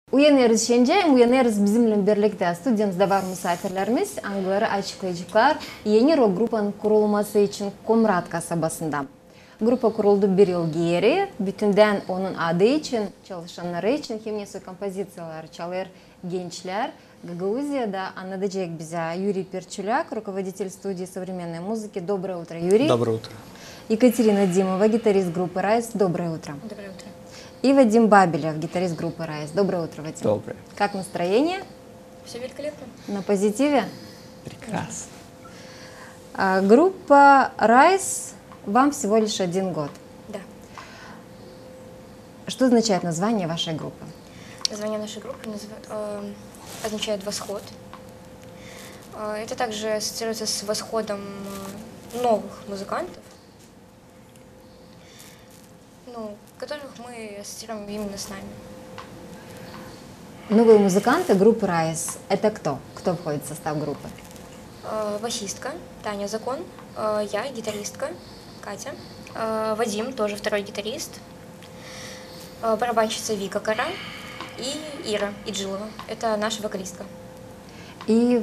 Uyanıyoruz şenceğim, uyanıyoruz bizimle birlikte. Stüdyomuzda var misafirlerimiz, Angıları açıklayıcılar, yeni rock grupun kurulması için Komrat kasabasında. Grupa kuruldu bir yıl geri, bütünden onun adı için, çalışanları için kimyası kompozisiyalar çalır gençler. Гагаузияда anlatacak bize Юрий Перчуляк, руководитель студии современной музыки. Доброе утро, Юрий. Доброе утро. Екатерина Димова, гитарист группы «Райс». Доброе утро. Доброе утро. И Вадим Бабелев, гитарист группы «Райс». Доброе утро, Вадим. Доброе. Как настроение? Все великолепно. На позитиве? Прекрасно. Группа «Райс» вам всего лишь 1 год. Да. Что означает название вашей группы? Название нашей группы означает «восход». Это также ассоциируется с восходом новых музыкантов, которых мы ассоциируем именно с нами. Новые музыканты группы «Райс» — это кто? Кто входит в состав группы? Басистка Таня Закон, я гитаристка Катя, Вадим, тоже второй гитарист, барабанщица Вика Кара и Ира Иджилова, это наша вокалистка. И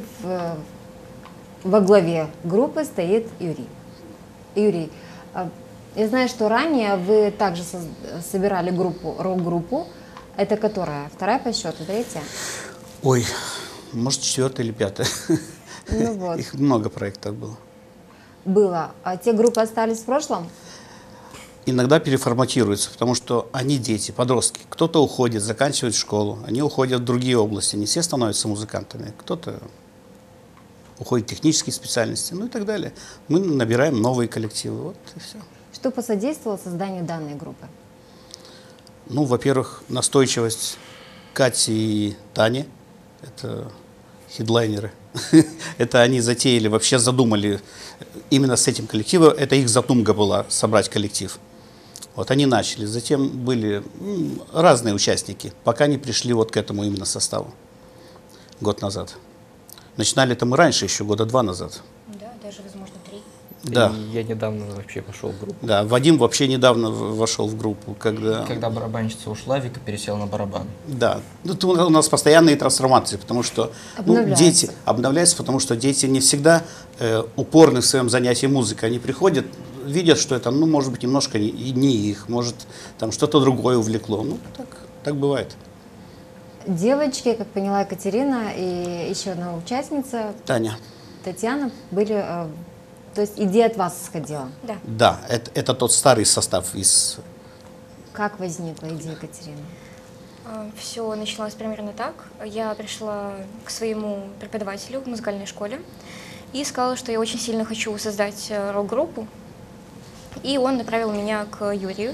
во главе группы стоит Юрий. Юрий, я знаю, что ранее вы также собирали группу, рок-группу. Это которая? Вторая по счету, третья? Ой, может, 4-я или 5-я. Ну вот. Их много проектов было. Было. А те группы остались в прошлом? Иногда переформатируются, потому что они дети, подростки. Кто-то уходит, заканчивает школу, они уходят в другие области. Не все становятся музыкантами. Кто-то уходит в технические специальности, ну и так далее. Мы набираем новые коллективы. Вот и все. Что посодействовало созданию данной группы? Ну, во-первых, настойчивость Кати и Тани. Это хедлайнеры. Это они затеяли, вообще задумали именно с этим коллективом. Это их задумка была собрать коллектив. Вот они начали. Затем были разные участники, пока не пришли вот к этому именно составу год назад. Начинали это мы раньше, еще года 2 назад. Да, даже, возможно, 3. Да. И я недавно вообще вошел в группу. Да, Вадим вообще недавно вошел в группу, Когда барабанщица ушла, Вика пересела на барабан. Да, ну, у нас постоянные трансформации, потому что дети обновляются, потому что дети не всегда упорны в своем занятии музыкой. Они приходят, видят, что это, ну, может быть, немножко не их, может, там что-то другое увлекло. Ну, так бывает. Девочки, как поняла Екатерина, и еще одна участница, Таня. Татьяна, были... То есть идея от вас исходила? Да. Да, это тот старый состав из... Как возникла идея Екатерины? Все началось примерно так. Я пришла к своему преподавателю в музыкальной школе и сказала, что я очень сильно хочу создать рок-группу. И он направил меня к Юрию.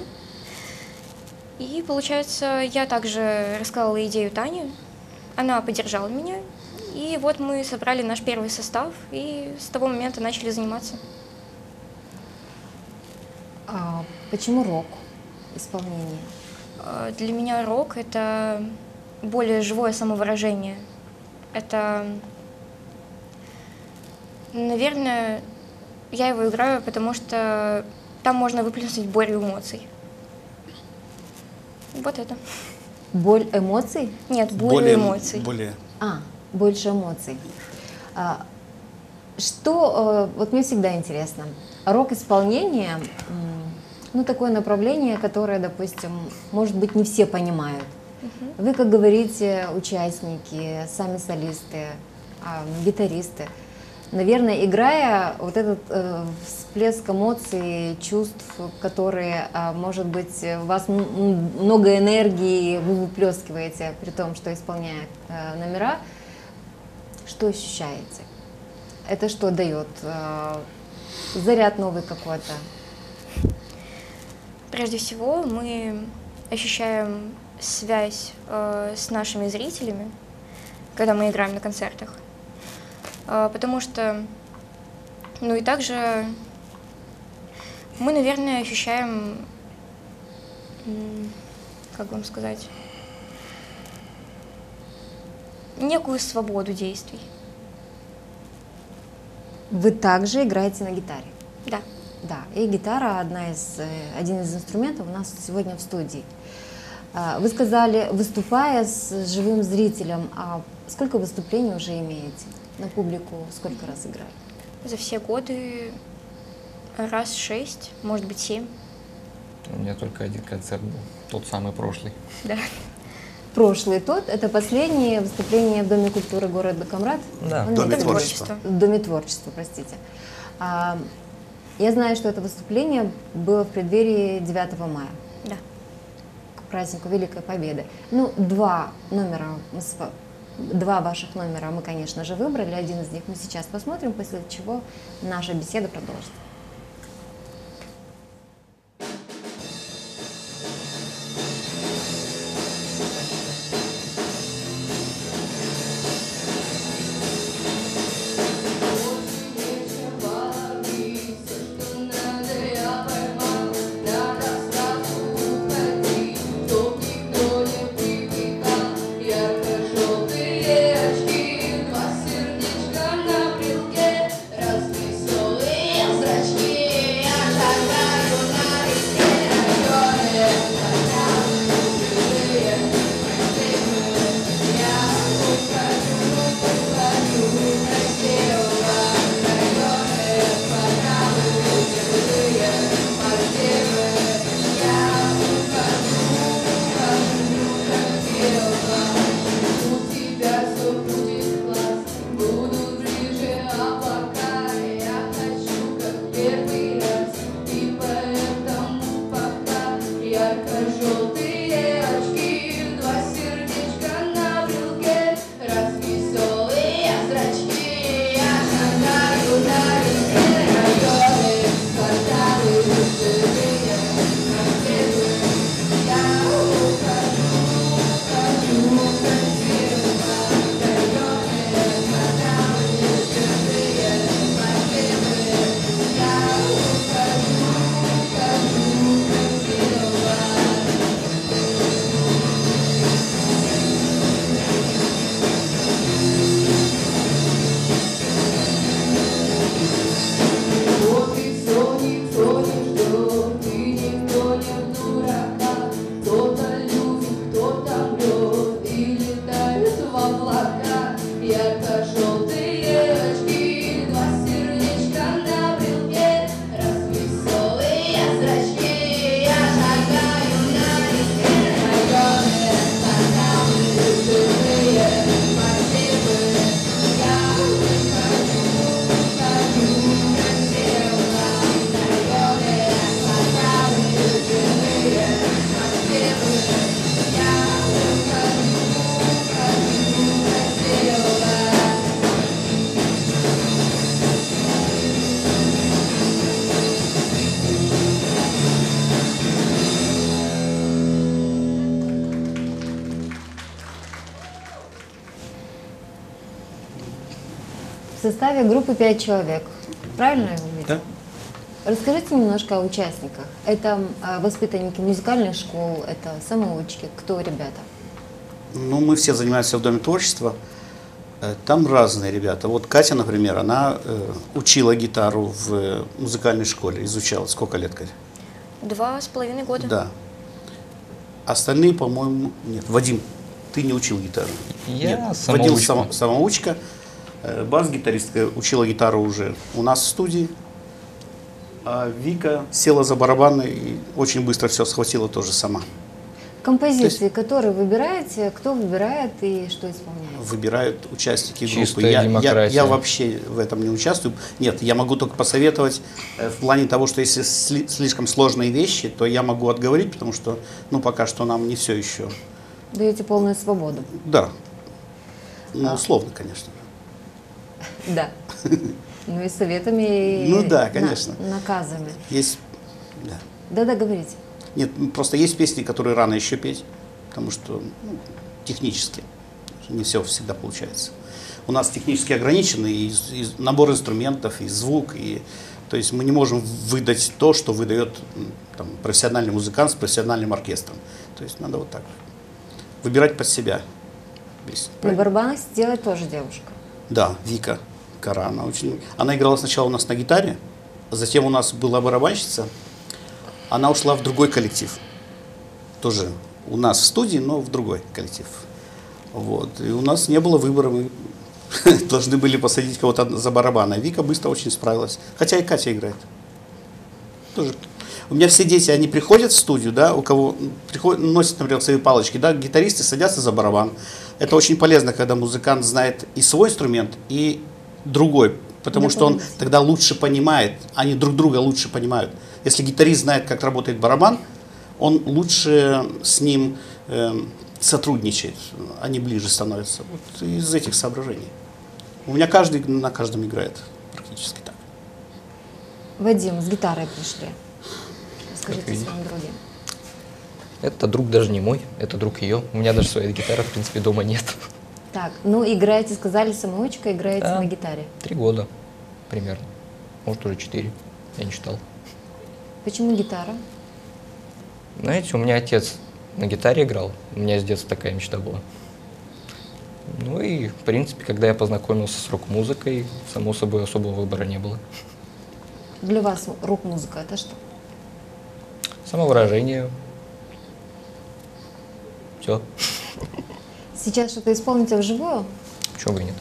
И, получается, я также рассказала идею Тане. Она поддержала меня. И вот мы собрали наш первый состав, и с того момента начали заниматься. Почему рок исполнение? Для меня рок — это более живое самовыражение. Это, наверное, я его играю, потому что там можно выплеснуть боль эмоций. Вот это. Боль эмоций? Нет, боль эмоций. Больше эмоций. Вот мне всегда интересно, рок-исполнение, ну, такое направление, которое, допустим, может быть, не все понимают. Вы, как говорите, участники, сами солисты, гитаристы, наверное, играя, вот этот всплеск эмоций, чувств, которые, может быть, у вас много энергии, вы выплескиваете, при том, что исполняя номера. Что ощущаете? Это что дает? Заряд новый какой-то? Прежде всего, мы ощущаем связь с нашими зрителями, когда мы играем на концертах. Потому что, ну и также мы, наверное, ощущаем, как вам сказать, некую свободу действий. Вы также играете на гитаре? Да. Да, и гитара один из инструментов у нас сегодня в студии. Вы сказали, выступая с живым зрителем, а сколько выступлений уже имеете? На публику сколько раз играли? За все годы раз 6, может быть 7. У меня только один концерт был, тот самый прошлый. Да. Прошлый тот, это последнее выступление в Доме культуры города Камрад? Да, Он в Доме это творчества. В Доме творчества, простите. Я знаю, что это выступление было в преддверии 9 мая, Да. к празднику Великой Победы. Ну, два ваших номера мы, конечно же, выбрали. Один из них мы сейчас посмотрим, после чего наша беседа продолжится. В составе группы 5 человек. Правильно я увидела? Да. Расскажите немножко о участниках. Это воспитанники музыкальных школ, это самоучки. Кто ребята? Ну, мы все занимаемся в Доме творчества. Там разные ребята. Вот Катя, например, она учила гитару в музыкальной школе, изучала. Сколько лет, Катя? 2,5 года. Да. Остальные, по-моему, нет. Вадим, ты не учил гитару? Я Нет. самоучка. Вадим самоучка. Бас-гитаристка учила гитару уже у нас в студии. А Вика села за барабаны и очень быстро все схватила тоже сама. Композиции, которые выбираете, кто выбирает и что исполняет? Выбирают участники группы. Чистая демократия. Я вообще в этом не участвую. Нет, я могу только посоветовать в плане того, что если слишком сложные вещи, то я могу отговорить, потому что, ну, пока что нам не все еще. Даете полную свободу. Да. Ну, условно, конечно. Да. Ну и советами, Ну да, конечно. наказами. Есть, да. Да-да, говорите. Нет, просто есть песни, которые рано еще петь, потому что технически не все всегда получается. У нас технически ограничены и набор инструментов, и звук, и то есть мы не можем выдать то, что выдает там, профессиональный музыкант с профессиональным оркестром. То есть надо вот так выбирать под себя песню. На барабанах делает тоже девушка. Да, Вика Кара, она играла сначала у нас на гитаре, затем у нас была барабанщица, она ушла в другой коллектив, тоже у нас в студии, но в другой коллектив. Вот. И у нас не было выбора, мы должны были посадить кого-то за барабаны. Вика быстро очень справилась. Хотя и Катя играет. Тоже. У меня все дети, они приходят в студию, да, у кого носят, например, свои палочки, да, гитаристы садятся за барабан. Это очень полезно, когда музыкант знает и свой инструмент, и другой, потому что он тогда лучше понимает, они друг друга лучше понимают. Если гитарист знает, как работает барабан, он лучше с ним сотрудничает, они ближе становятся. Вот из этих соображений. У меня каждый на каждом играет практически так. Вадим, с гитарой пришли. Скажите видите. своим другим. Это друг даже не мой, это друг ее. У меня даже своей гитары, в принципе, дома нет. Так, ну играете, сказали, самоучка, играете Да. на гитаре. 3 года примерно. Может, уже 4. Я не считал. Почему гитара? Знаете, у меня отец на гитаре играл. У меня с детства такая мечта была. Ну и, в принципе, когда я познакомился с рок-музыкой, само собой, особого выбора не было. Для вас рок-музыка это что? Самовыражение. Все. Сейчас что-то исполните вживую? Чего бы и нет.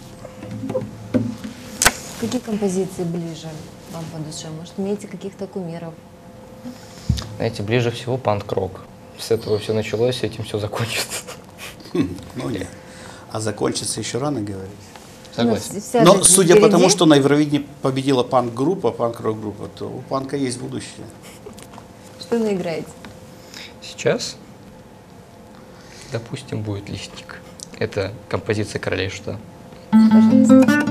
Какие композиции ближе вам по душе? Может, имеете каких-то кумиров? Знаете, ближе всего панк-рок. С этого все началось, с этим все закончится. Ну нет. А закончится еще рано говорить. Согласен. Ну, вся Но жизнь судя по впереди. тому, что на Евровидении победила панк-группа, панк-рок-группа, то у панка есть будущее. Что вы играете? Сейчас, допустим, будет «Лесник». Это композиция «Королей Шута». Пожалуйста.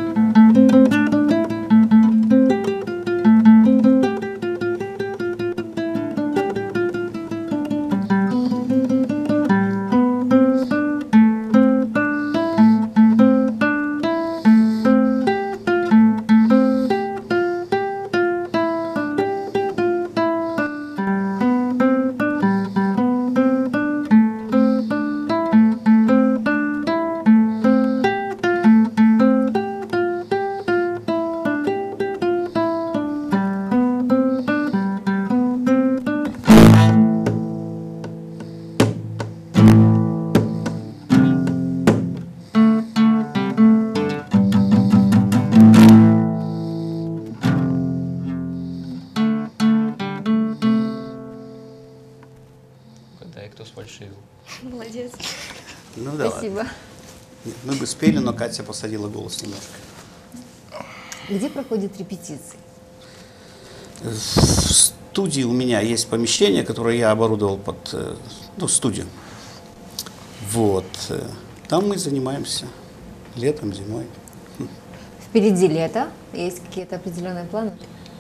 Угадай, кто сфальшивил. Молодец. Ну да. Спасибо. Мы бы спели, но Катя посадила голос немножко. Где проходят репетиции? В студии у меня есть помещение, которое я оборудовал под студию. Вот. Там мы занимаемся летом, зимой. Впереди лето. Есть какие-то определенные планы?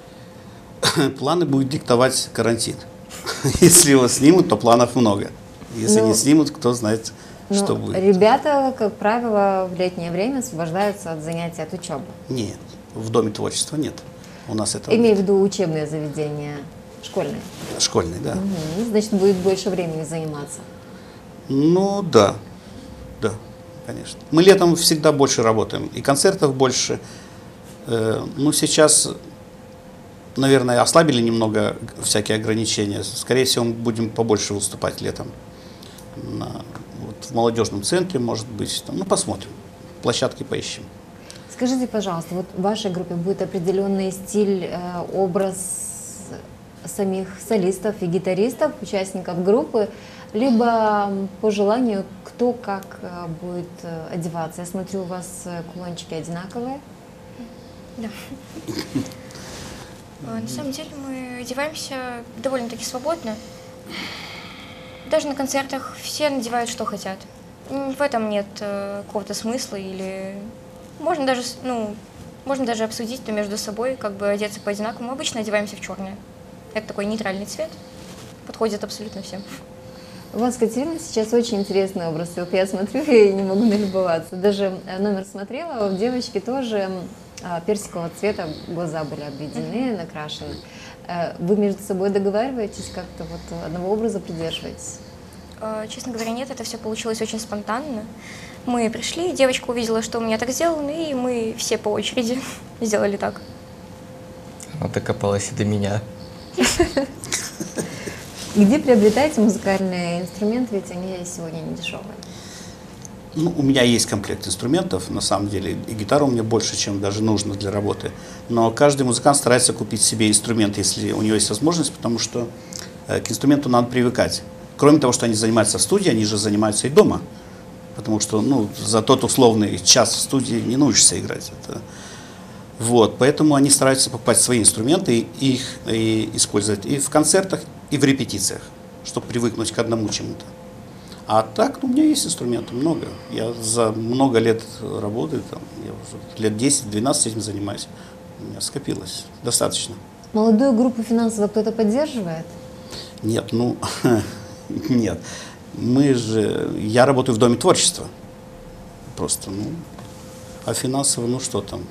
Планы будет диктовать карантин. Если его снимут, то планов много. Если Ну, не снимут, кто знает, Ну, что будет. ребята, как правило, в летнее время освобождаются от занятий от учебы. Нет, в Доме творчества нет. У нас это Имею в виду учебные заведения школьные. школьный, да. Мгм. Значит, будет больше времени заниматься. Ну да, да, конечно. Мы летом всегда больше работаем, и концертов больше. Ну сейчас, наверное, ослабили немного всякие ограничения. Скорее всего, мы будем побольше выступать летом. Вот в молодежном центре, может быть. Там, ну, посмотрим. Площадки поищем. Скажите, пожалуйста, вот в вашей группе будет определенный стиль, образ самих солистов и гитаристов, участников группы, либо по желанию, кто как будет одеваться? Я смотрю, у вас кулончики одинаковые. Да. На самом деле мы одеваемся довольно-таки свободно. Даже на концертах все надевают, что хотят. В этом нет какого-то смысла или можно даже обсудить это между собой, как бы одеться по одинаковому. Мы обычно одеваемся в черное. Это такой нейтральный цвет, подходит абсолютно всем. У вас, Катерина, сейчас очень интересный образ. Вот я смотрю и не могу налюбоваться. Даже номер смотрела, у девочки тоже персикового цвета глаза были обведены, накрашены. Вы между собой договариваетесь, как-то вот одного образа придерживаетесь? Честно говоря, нет, это все получилось очень спонтанно. Мы пришли, девочка увидела, что у меня так сделано, и мы все по очереди сделали так. Она докопалась и до меня. Где приобретаете музыкальные инструменты, ведь они сегодня не дешевые? Ну, у меня есть комплект инструментов, на самом деле, и гитара у меня больше, чем даже нужно для работы. Но каждый музыкант старается купить себе инструмент, если у него есть возможность, потому что к инструменту надо привыкать. Кроме того, что они занимаются в студии, они же занимаются и дома. Потому что ну, за тот условный час в студии не научишься играть. Вот, поэтому они стараются покупать свои инструменты и их использовать и в концертах, и в репетициях, чтобы привыкнуть к одному чему-то. А так, ну, у меня есть инструменты, много. Я за много лет работаю, там, я уже лет 10-12 этим занимаюсь. У меня скопилось достаточно. Молодую группу финансово кто-то поддерживает? Нет, ну, нет. Я работаю в Доме творчества. Просто, ну, а финансово, ну что там?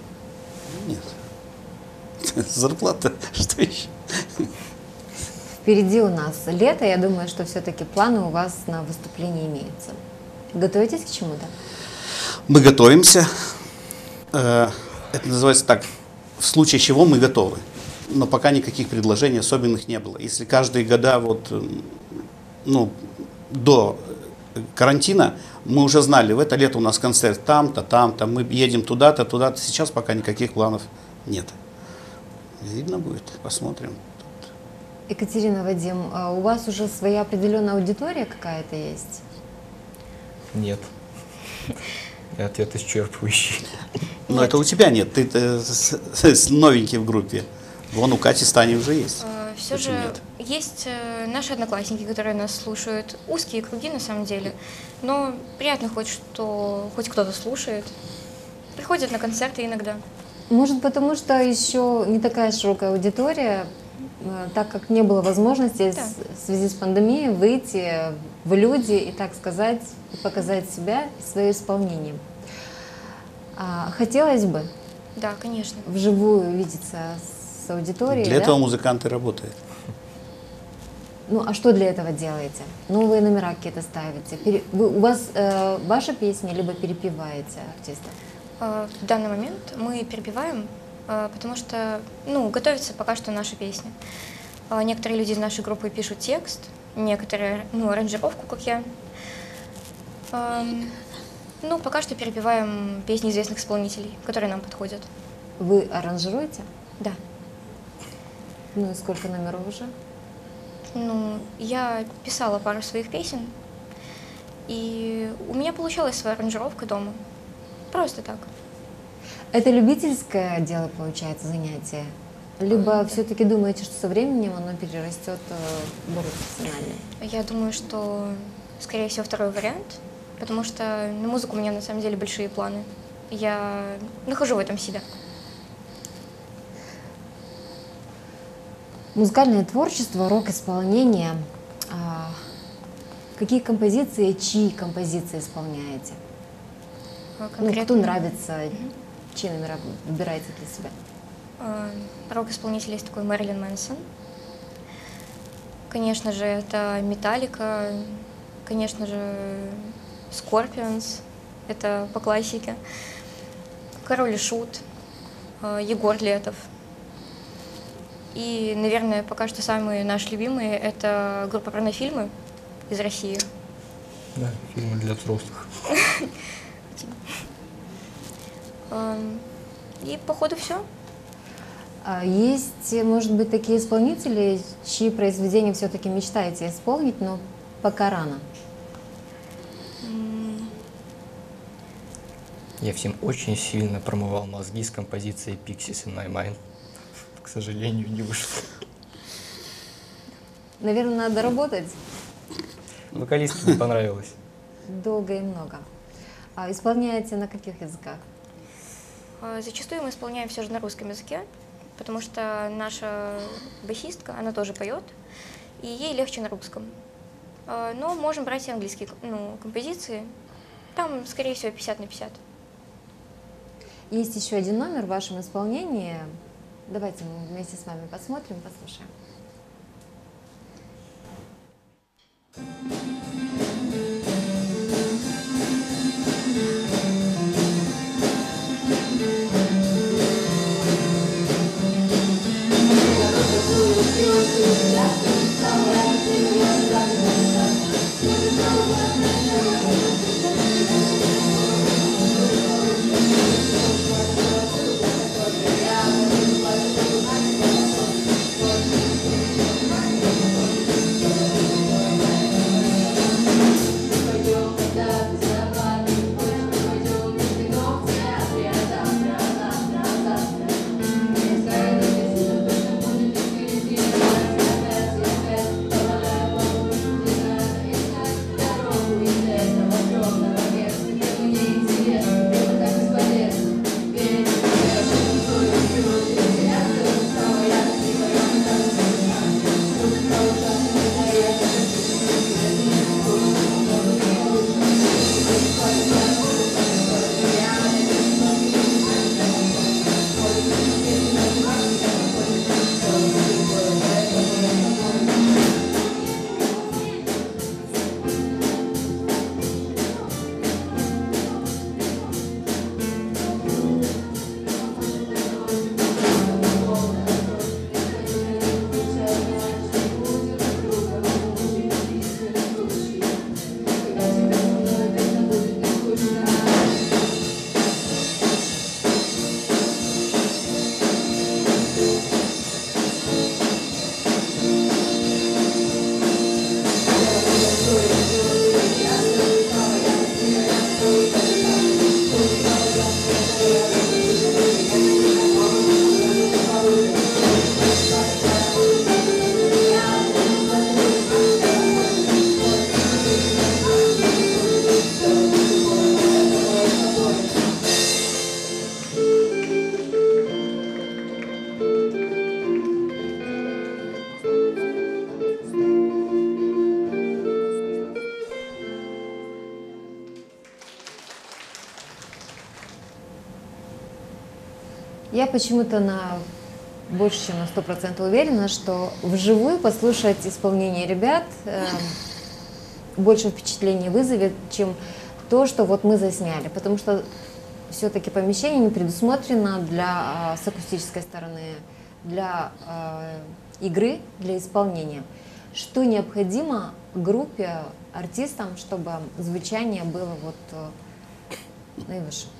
Нет. Зарплата, что еще? Впереди у нас лето, я думаю, что все-таки планы у вас на выступление имеются. Готовитесь к чему-то? Мы готовимся. Это называется так, в случае чего мы готовы. Но пока никаких предложений особенных не было. Если каждые года вот, ну, до карантина мы уже знали, в это лето у нас концерт там-то, там-то, мы едем туда-то, туда-то. Сейчас пока никаких планов нет. Видно будет, посмотрим. Екатерина, Вадим, а у вас уже своя определенная аудитория какая-то есть? Нет. И ответ исчерпывающий. Но это у тебя нет, ты новенький в группе. Вон у Кати с Таней уже есть. Все Почему же нет? есть наши одноклассники, которые нас слушают. Узкие круги на самом деле. Но приятно хоть кто-то слушает. Приходят на концерты иногда. Может, потому что еще не такая широкая аудитория, так как не было возможности Да. в связи с пандемией выйти в люди и, так сказать, показать себя и свое исполнение. Хотелось бы Да, конечно. вживую видеться с аудиторией. Для да? этого музыканты работают. Ну, а что для этого делаете? Новые номера какие-то ставите? У вас ваша песня, либо перепеваете артиста? В данный момент мы перепеваем, потому что, ну, готовится пока что наша песня. Некоторые люди из нашей группы пишут текст, некоторые, ну, аранжировку, как я. Ну, пока что перепеваем песни известных исполнителей, которые нам подходят. Вы аранжируете? Да. Ну и сколько номеров уже? Ну, я писала пару своих песен, и у меня получалась своя аранжировка дома. Просто так. Это любительское дело, получается, занятие? Либо все-таки думаете, что со временем оно перерастет в более профессиональное? Я думаю, что, скорее всего, второй вариант, потому что на музыку у меня на самом деле большие планы. Я нахожу в этом себя. Музыкальное творчество, рок-исполнение. Какие композиции, чьи композиции исполняете? Ну, кто нравится, чьи номера вы выбираете для себя? Рок-исполнитель есть такой Мэрилин Мэнсон. Конечно же, это Металлика, конечно же, Скорпионс, это по классике. Король и Шут, Егор Летов. И, наверное, пока что самые наши любимые — это группа «Порнофильмы» из России. Да, фильмы для взрослых. И, походу, все. Есть, может быть, такие исполнители, чьи произведения все-таки мечтаете исполнить, но пока рано? Я всем очень сильно промывал мозги с композицией Pixies in My Mind. К сожалению, не вышло. Наверное, надо работать Вокалистке не понравилось. долго и много. Исполняете на каких языках? Зачастую мы исполняем все же на русском языке, потому что наша басистка, она тоже поет, и ей легче на русском. Но можем брать и английские композиции. Там, скорее всего, 50 на 50. Есть еще один номер в вашем исполнении. Давайте мы вместе с вами посмотрим, послушаем. Thank you. Я почему-то больше чем на 100% уверена, что вживую послушать исполнение ребят больше впечатлений вызовет, чем то, что вот мы засняли. Потому что все-таки помещение не предусмотрено с акустической стороны, для игры, для исполнения. Что необходимо группе, артистам, чтобы звучание было наивысше?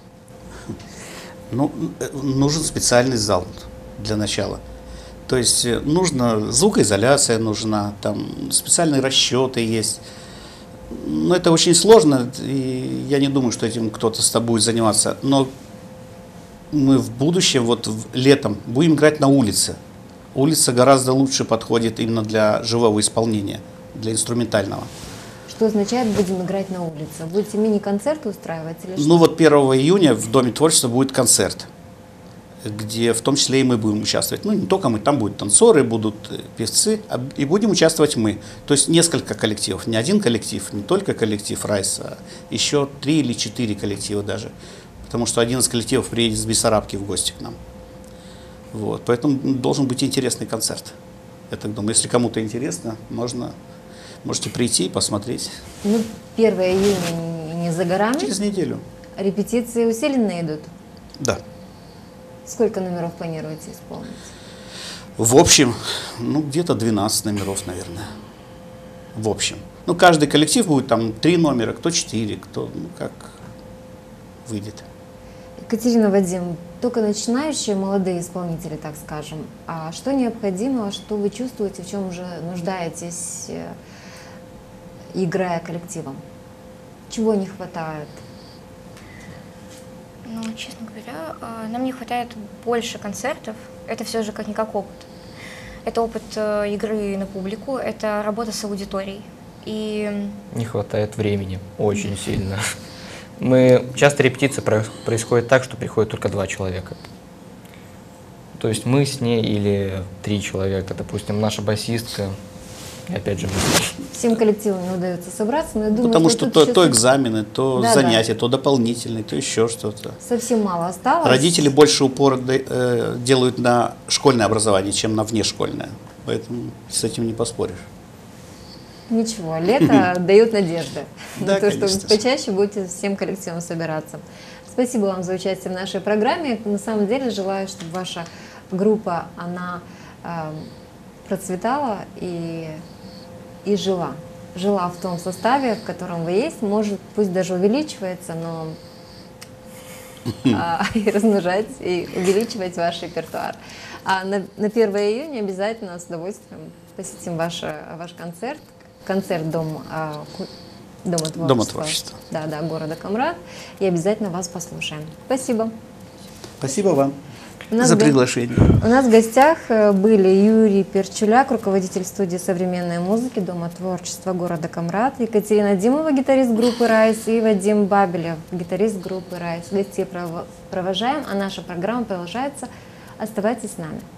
Ну, нужен специальный зал для начала. То есть нужна звукоизоляция, нужна, там специальные расчеты есть. Но это очень сложно, и я не думаю, что этим кто-то с тобой будет заниматься. Но мы в будущем, летом, будем играть на улице. Улица гораздо лучше подходит именно для живого исполнения, для инструментального. Что означает «будем играть на улице»? Будете мини-концерты устраивать или что? Ну 1 июня в Доме творчества будет концерт, где в том числе и мы будем участвовать. Ну, не только мы, там будут танцоры, будут певцы, и будем участвовать мы. То есть несколько коллективов, не один коллектив, не только коллектив Райс, а еще 3 или 4 коллектива даже. Потому что один из коллективов приедет с Бессарабки в гости к нам. Поэтому должен быть интересный концерт. Я так думаю, если кому-то интересно, можете прийти и посмотреть. Ну, 1 июня не за горами. Через неделю. Репетиции усиленные идут? Да. Сколько номеров планируете исполнить? В общем, где-то 12 номеров, наверное. В общем. Каждый коллектив будет там 3 номера, кто 4, кто как выйдет. Екатерина, Вадим, только начинающие молодые исполнители, так скажем. А что необходимо, что вы чувствуете, в чем уже нуждаетесь, играя коллективом? Чего не хватает? Ну, честно говоря, нам не хватает больше концертов. Это все же как-никак опыт. Это опыт игры на публику, это работа с аудиторией. И Не хватает времени, очень сильно. Часто репетиция происходит так, что приходит только 2 человека. То есть мы с ней или 3 человека, допустим, наша басистка, и опять же мы. Всем коллективам не удается собраться, но я думаю, Потому что тут то экзамены, то Да, занятия, то дополнительные, то еще что-то. совсем мало осталось. Родители больше упор делают на школьное образование, чем на внешкольное. Поэтому с этим не поспоришь. Ничего, лето дает надежды на Да, то, что конечно. вы почаще будете всем коллективом собираться. Спасибо вам за участие в нашей программе. На самом деле желаю, чтобы ваша группа, она процветала и жила. Жила в том составе, в котором вы есть. Может, пусть даже увеличивается, но и размножать, и увеличивать ваш репертуар. А на 1 июня обязательно с удовольствием посетим ваш концерт. Концерт Дома творчества. Да, города Камрад. И обязательно вас послушаем. Спасибо. Спасибо вам У нас за в приглашение. У нас в гостях были Юрий Перчуляк, руководитель студии современной музыки Дома творчества города Камрад, Екатерина Димова, гитарист группы «Райс», и Вадим Бабелев, гитарист группы «Райс». Гостей провожаем, а наша программа продолжается. Оставайтесь с нами.